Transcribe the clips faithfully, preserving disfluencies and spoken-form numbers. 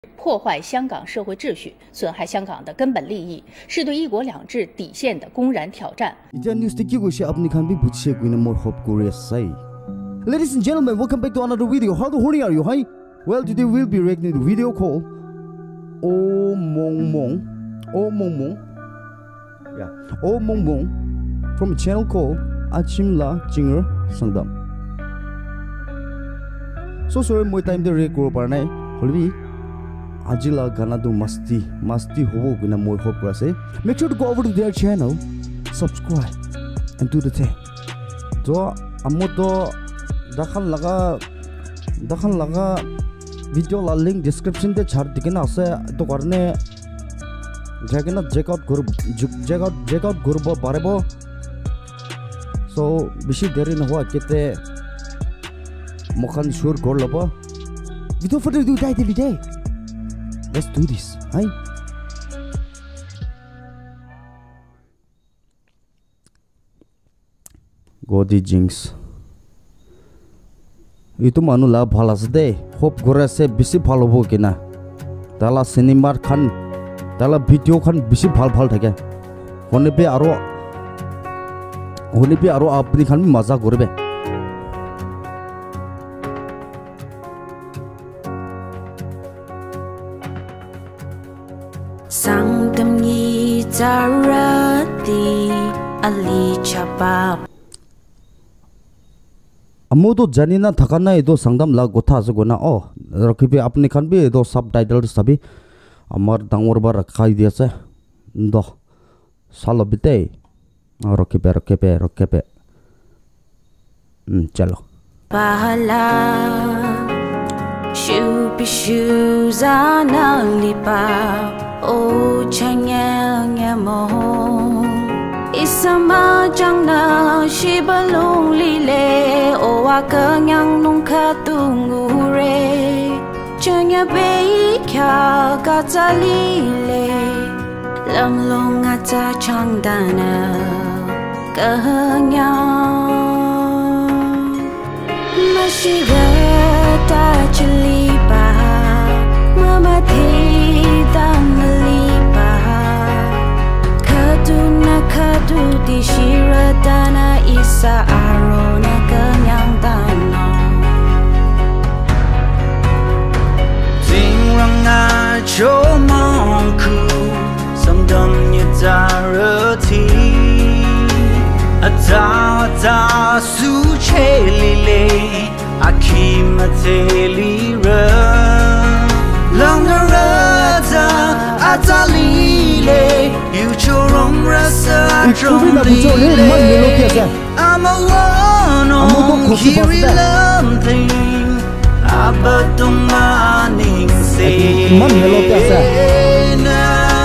破坏香港社会秩序，损害香港的根本利益，是对一国两制底线的公然挑战。 Ladies and gentlemen, welcome back to another video. How the holy are you? Hi. Well, today we'll be reacting to the video called Oh Mungmung. Oh Mungmung. Yeah. Oh Mungmung from a channel called Achumla Jingrü Sangdam. So sorry, my time to record par nai. Holbi. Ajila gana do masti masti hobo guna moi hope rase. Make sure to go over to their channel, subscribe, and do the thing. So amoto dakhan laga dakhan laga video la link description te chhar dikena ase to karne jagena check out group check out check out group barebo. So bishi deri na hua kete mokhan sure gor labo. Without further ado, die day day. Let's do this. Hi. Godi Jinx. Itu manu la bhala sde. Hope gore se bisi bhal hobo kina. Tala cinema khan, tala video khan bisi bhal bhal thake. Hone pe aro hone pe aro apni khan maza korbe. Sangam yi zarati ali chapa. Amodo janina thakana edo sangdam la gotha asgona oh rakhibe apni khan bi edo subtitle sabi amar dangor bar rakhai diase ndo salo bite rakhibe rakhibe rakhibe hmm chalo Bahala shu bishu zanalipa o chanyang yamo Isama jangna shibalung lile o akanyang nung katungure Chanya bei kya katalile lamlong ata changdana kahanyang Mashirata chilipa mama thita malipa Kaduna kadu di shiradana isa arona kanyang dano Tingranga chomonku samdam nyitarati Ata ata su chelile akimateli ra Longarata atalile Yuchorong rasa dromlile I'm a one kiri lamthing Abadong maning sena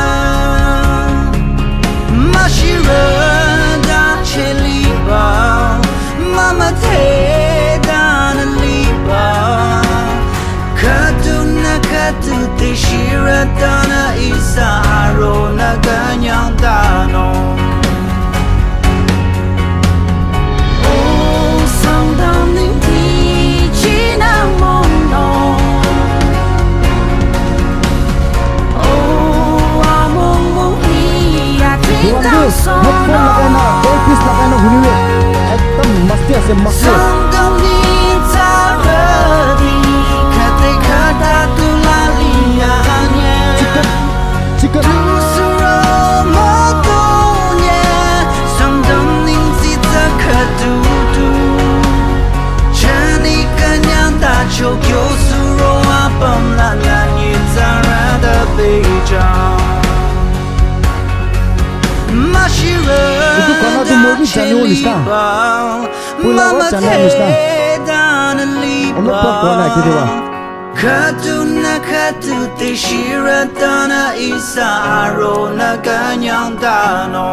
Mashira da cheliba Mama te danaliba Kaduna katu te shiratana isa arona ganyang dano Oh sangdam ning ti chinang mono Oh among hi atinang sono Sangdam ni taradi kate kata tulalianya Usuro motonya Sangdam ning sita kadudu Chani kanyang ta chokyo suro apam lanyanyi tarada beijang Mashira da cheliba Mama te danaliba Kaduna katu te shiratana isa arona ganyang dano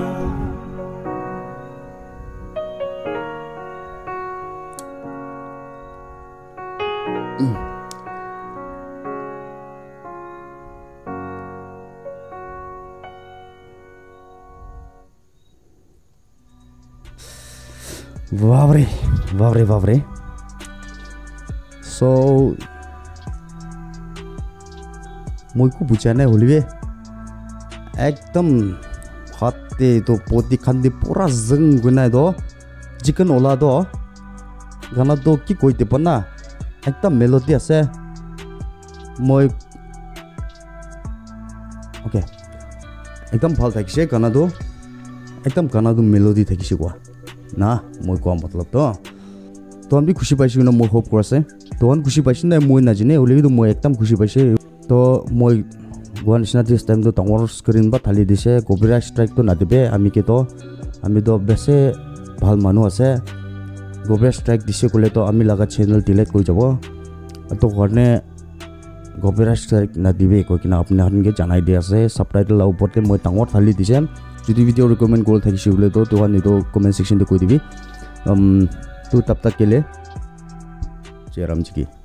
Vavre, vavre, vavre. So মই কো বুঝা নাই হলিবে একদম হাতে তো পতি খান্দি পুরা জং গুনাই দো চিকেন ওলা দো গানা তো কি কইতে পানা একদম মেলোডি আছে মই ওকে একদম ভাল থাকিছে গানা তো একদম গানা তো মেলোডি থাকিছে কোৱা না মই কোৱা মতলব তো তো আমি খুশি পাইছো না মই হোপ কৰাছে তো আন খুশি পাইছ না মই নাজিনে হলিবি তো মই একদম খুশি পাইছে তো মই গোৱা নিচিনা দিছ টাইম তো ডাঙৰ স্ক্ৰিন বা ঢালি দিছে কপিৰাইট ষ্ট্ৰাইক তো নাদিবে আমি কে তো আমি তো বেছে ভাল মানুহ আছে কপিৰাইট ষ্ট্ৰাইক দিছে কলে তো আমি লাগা চেনেল ডিলিট কৰি যাব তো কাৰণে কপিৰাইট ষ্ট্ৰাইক নাদিবে কৈ কিনা আপুনি হানকে জানাই দি আছে সাবটাইটেল ওপৰতে মই ডাঙৰ ঢালি দিছে যদি ভিডিও ৰিকমেন্ড কৰি থাকিছে বলে তো তোৱা নিটো কমেন্ট সেকশন তে কৈ দিবি um tu tap tak kele Jairam ji ki